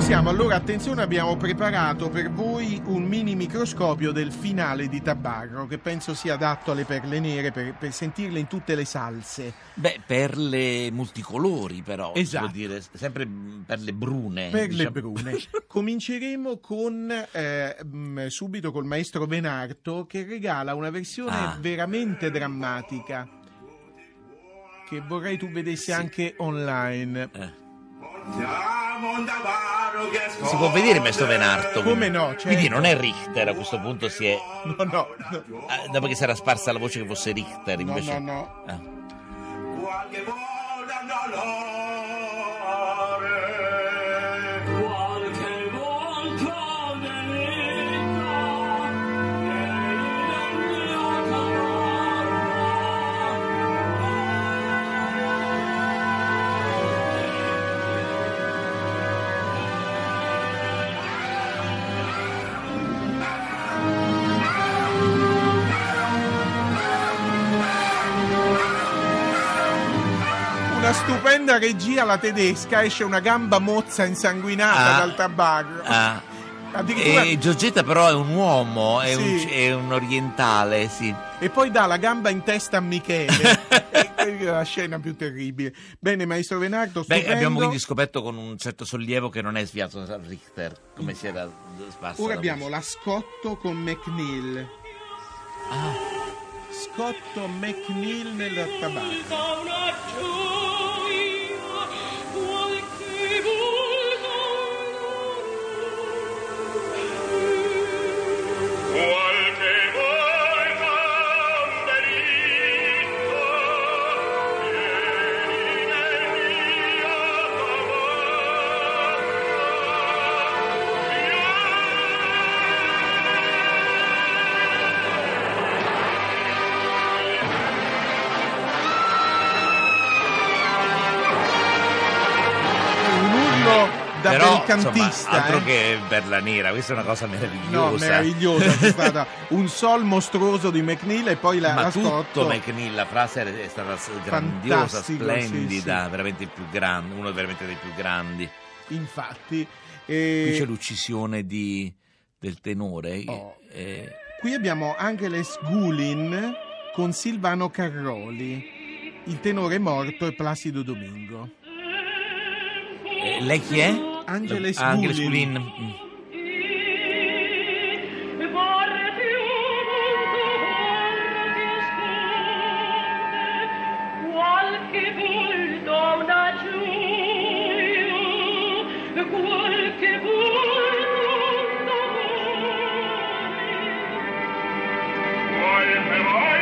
siamo. Allora, attenzione, abbiamo preparato per voi un mini microscopio del finale di Tabarro, che penso sia adatto alle perle nere per sentirle in tutte le salse. Beh, perle multicolori però, Esatto. vuol dire, sempre perle brune. Perle brune. Cominceremo subito col maestro Venarto, che regala una versione veramente drammatica, che vorrei tu vedessi anche online. Si può vedere Maestro Venarto? Come no, certo. Quindi non è Richter, a questo punto si è... No. Dopo che si era sparsa la voce che fosse Richter, invece... No. Qualche volta dolore, qualche volta Una stupenda regia alla tedesca, esce una gamba mozza insanguinata dal tabarro. Addirittura... E Giorgetta però è un uomo, è, Sì. è un orientale, sì. E poi dà la gamba in testa a Michele. È la scena più terribile. Bene, maestro Venarto, stupendo. Beh, abbiamo quindi scoperto con un certo sollievo che non è sviato da Richter, come si era sparsa. Ora la abbiamo voce. la Scotto con McNeil. Scotto McNeil nel tabarro. Da però, belcantista, insomma, altro che perla nera, questa è una cosa meravigliosa. No, meravigliosa, c'è stata un sol mostruoso di McNeil e poi la tutto Scotto. McNeil, la frase è stata grandiosa, Fantastico, splendida, sì. veramente il più grande, uno veramente dei più grandi. Infatti. Qui c'è l'uccisione del tenore. Qui abbiamo Angeles Gulin con Silvano Carroli. Il tenore è morto e Placido Domingo. Lei chi è? Angeles Gulin. Qualche volta una gioia, qualche volta un amore.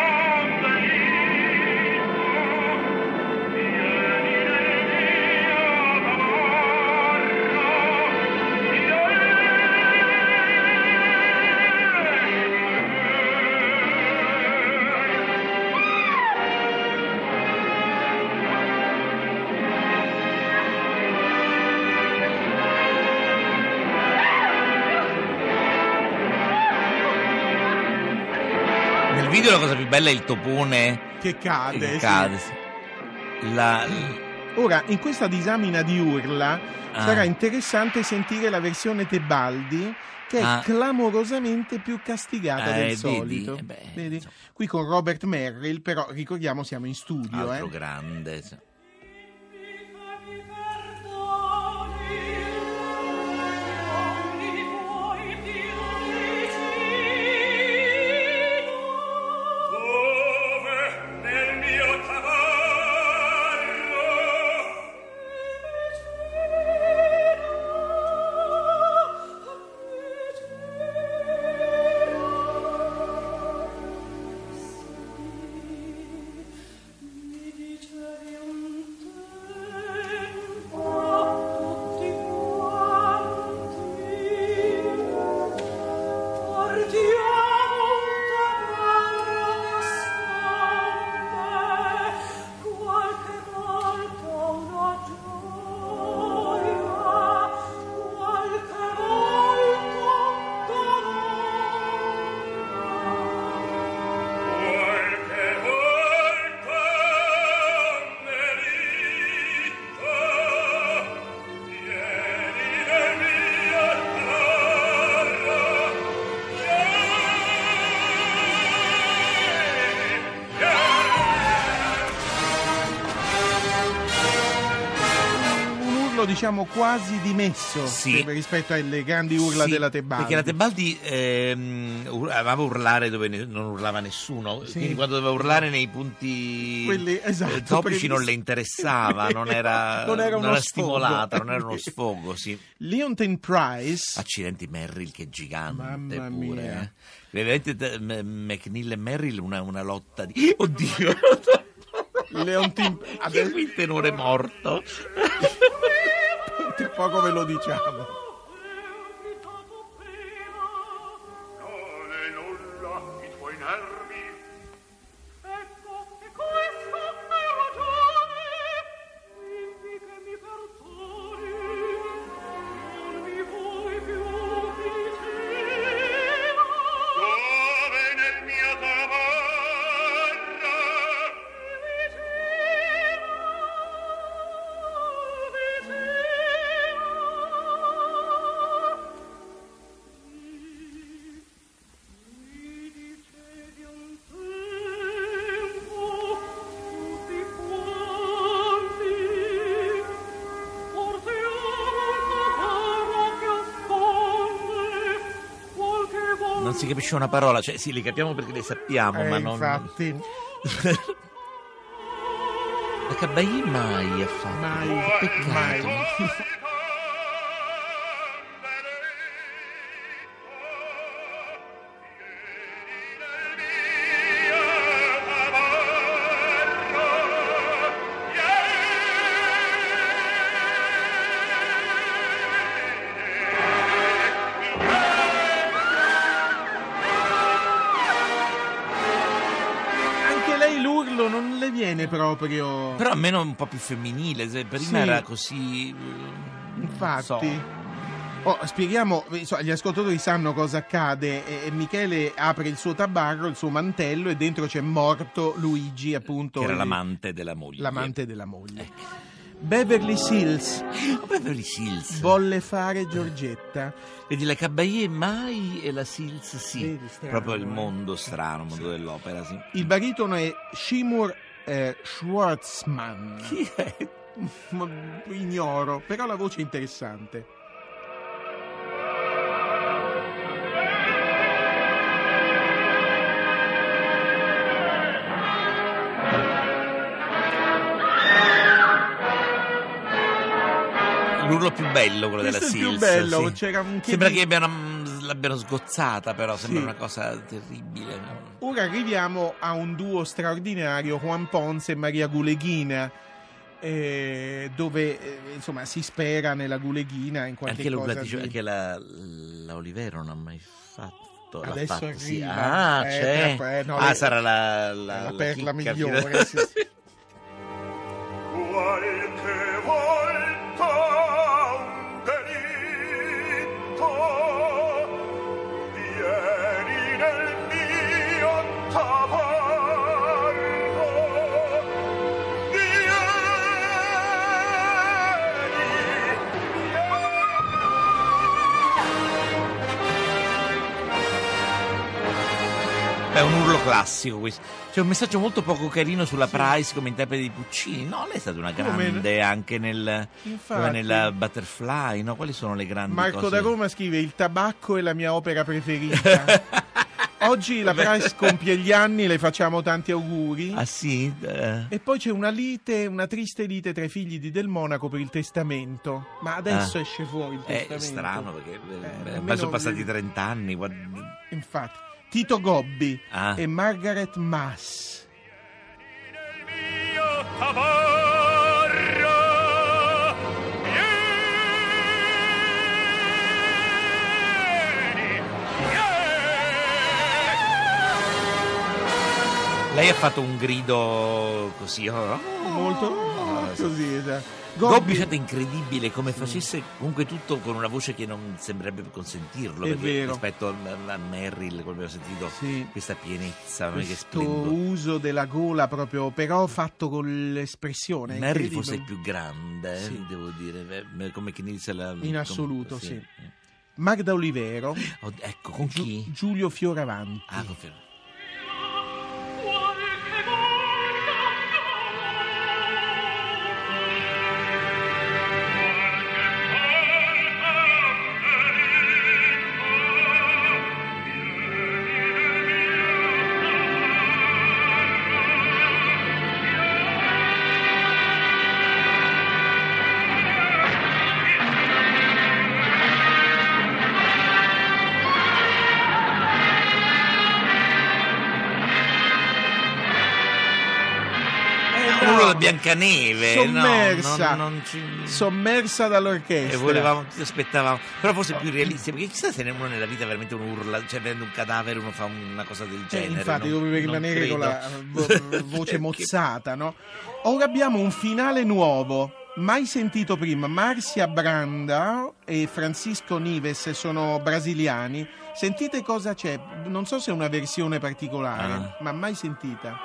Nel video la cosa più bella è il topone che cade. Che cade, sì. Ora, in questa disamina di urla sarà interessante sentire la versione Tebaldi, che è clamorosamente più castigata del solito. Vedi? Qui con Robert Merrill, però ricordiamo siamo in studio. Altro grande. Sì. Mi dicevi un urlo diciamo quasi dimesso rispetto alle grandi urla della Tebaldi, perché la Tebaldi amava urlare dove non urlava nessuno, quindi quando doveva urlare nei punti quelli, topici non le interessava, non era stimolata, non era uno sfogo. Leontyne Price, accidenti, Merrill che gigante, mamma pure mia. Vedete McNeil e Merrill una lotta di oddio Leontyne adesso il tenore morto. Tra poco ve lo diciamo. Non è nulla i tuoi nervi. Ecco, e questo è ragione. Quindi che mi perdoni, non mi vuoi più vicino. Dove nel mio tavollo non si capisce una parola, cioè sì, le capiamo perché le sappiamo, ma non... Infatti. La Caballé mai ha fatto, Mai, peccato. mai. L'urlo non le viene proprio, Però almeno un po' più femminile, prima era così. Infatti. Spieghiamo, gli ascoltatori sanno cosa accade. Michele apre il suo tabarro, il suo mantello, e dentro c'è morto Luigi, appunto, che era l'amante della moglie. Ecco. Beverly Sills volle fare Giorgetta. Vedi, la Caballé mai e la Sills sì. Vedi, strano, proprio il mondo strano, il mondo dell'opera, sì. Il baritono è Seymour Schwartzman. Chi è? Ignoro, però la voce è interessante. L'urlo più bello, quello della Questo è il Sills. più bello, sì. c'era un Sembra che l'abbiano sgozzata, però sembra una cosa terribile. Ora arriviamo a un duo straordinario, Juan Ponce e Maria Guleghina, dove insomma si spera nella Guleghina in qualche cosa anche la Olivero non ha mai fatto. Adesso l'ha fatto, sì. arriva. C'è. Sarà la perla chicca migliore. Sì. qualche volta un delitto vieni nel mio tavollo, È un urlo classico questo. C'è un messaggio molto poco carino sulla Price come interprete di Puccini. No, lei è stata una grande anche nella Butterfly, no? Quali sono le grandi Marco cose? da Roma scrive: il tabacco è la mia opera preferita. Oggi la Price compie gli anni, le facciamo tanti auguri. Ah sì? E poi c'è una triste lite tra i figli di Del Monaco per il testamento. Ma adesso esce fuori il testamento. È strano perché ormai sono passati 30 anni. Infatti. Tito Gobbi e Margaret Mass. nel mio tavollo. Lei ha fatto un grido così, molto così, esatto. Gobbi è incredibile come facesse comunque tutto con una voce che non sembrerebbe consentirlo, è perché vero. rispetto a Merrill, come abbiamo sentito, questa pienezza, questo uso della gola proprio, però fatto con l'espressione. Merrill forse è il più grande, devo dire, come che inizia in assoluto, sì. Magda Olivero, ecco, con chi? Giulio Fioravanti. Con Fioravanti. Biancaneve, sommersa, no, non ci... sommersa dall'orchestra. E volevamo, ti aspettavamo, però forse più realistico, perché chissà se uno nella vita veramente un urla, cioè vedendo un cadavere uno fa una cosa del genere. Infatti non, doveva rimanere con la voce mozzata, no? Ora abbiamo un finale nuovo, mai sentito prima. Marcia Branda e Francisco Nives sono brasiliani. Sentite cosa c'è, non so se è una versione particolare, ma mai sentita.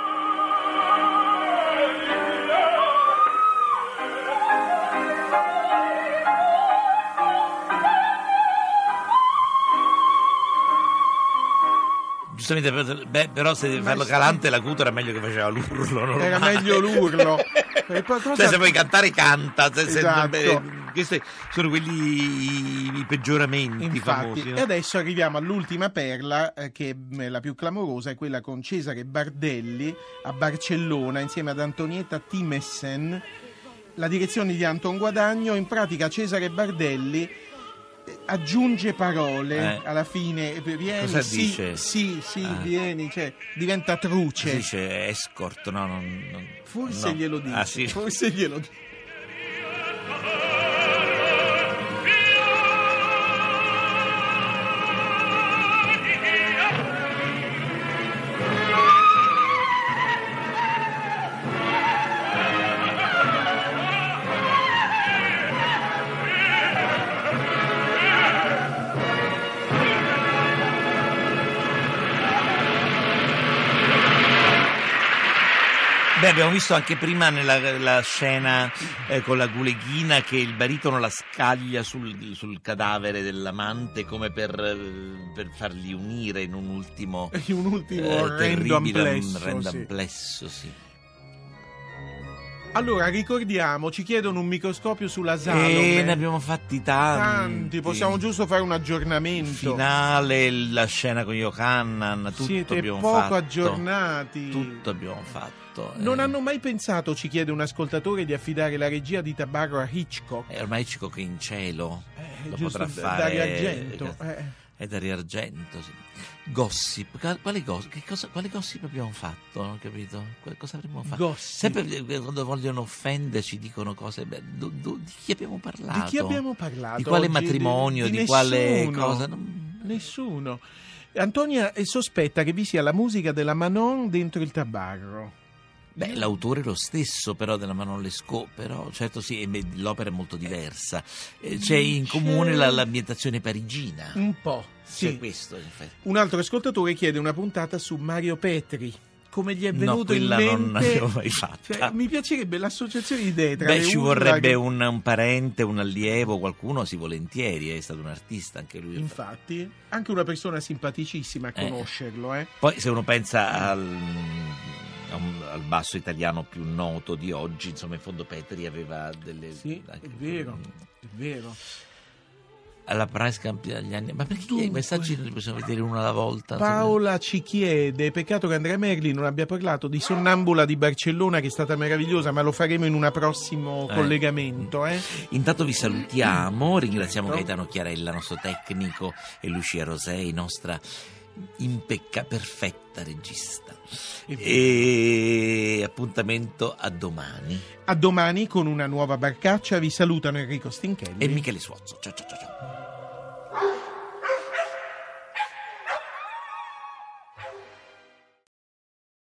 Giustamente, però se devi farlo calante l'acuto era meglio che faceva l'urlo. Non era meglio l'urlo. Cioè, se vuoi cantare, canta. Esatto. Questi sono quelli i peggioramenti. Infatti, famosi, no? E adesso arriviamo all'ultima perla, che è la più clamorosa, è quella con Cesare Bardelli a Barcellona insieme ad Antonietta Timessen, la direzione di Anton Guadagno. In pratica Cesare Bardelli aggiunge parole alla fine. Vieni, cosa dice? Sì, vieni, cioè diventa truce. Si dice escort, no? Forse no. glielo dice. Sì. Forse glielo dice. Beh, abbiamo visto anche prima nella scena con la Guleghina che il baritono la scaglia sul cadavere dell'amante come per farli unire in un ultimo orrendo amplesso, sì. Allora, ricordiamo, ci chiedono un microscopio sulla Salome. Ne abbiamo fatti tanti. Possiamo giusto fare un aggiornamento. Finale, la scena con Yohannan, tutto Siete abbiamo poco fatto. aggiornati. Tutto abbiamo fatto. Non hanno mai pensato, ci chiede un ascoltatore, di affidare la regia di Tabarro a Hitchcock? Ormai Hitchcock è in cielo. Lo giusto, potrà fare. Dario Argento. È Dario Argento, sì. Gossip, quali gossip abbiamo fatto? Non ho capito. Cosa avremmo fatto? Gossip. Sempre quando vogliono offenderci dicono cose. Di chi abbiamo parlato? Di chi abbiamo parlato? Di quale oggi? matrimonio? Di quale cosa? Nessuno. Antonia sospetta che vi sia la musica della Manon dentro il Tabarro. Beh, l'autore è lo stesso però della Manon Lescaut, però certo sì, l'opera è molto diversa. C'è in comune l'ambientazione parigina. Un po', sì. C'è questo, in effetti. Un altro ascoltatore chiede una puntata su Mario Petri. Come gli è venuto in quella mente? non l'avevo mai fatta. Cioè, mi piacerebbe l'associazione di idee tra ci vorrebbe un parente, un allievo, qualcuno sì, volentieri, è stato un artista anche lui. Infatti, anche una persona simpaticissima a conoscerlo. Poi se uno pensa al basso italiano più noto di oggi, insomma in fondo Petri aveva delle... Sì, è vero. Alla Price agli anni... Ma perché i messaggi non li possiamo vedere uno alla volta? Paola ci chiede, peccato che Andrea Merli non abbia parlato di Sonnambula di Barcellona, che è stata meravigliosa, ma lo faremo in un prossimo collegamento. Intanto vi salutiamo, ringraziamo Gaetano Chiarella, nostro tecnico, e Lucia Rosei, nostra perfetta regista. E appuntamento a domani. A domani con una nuova barcaccia. Vi salutano Enrico Stinchelli e Michele Suozzo. Ciao.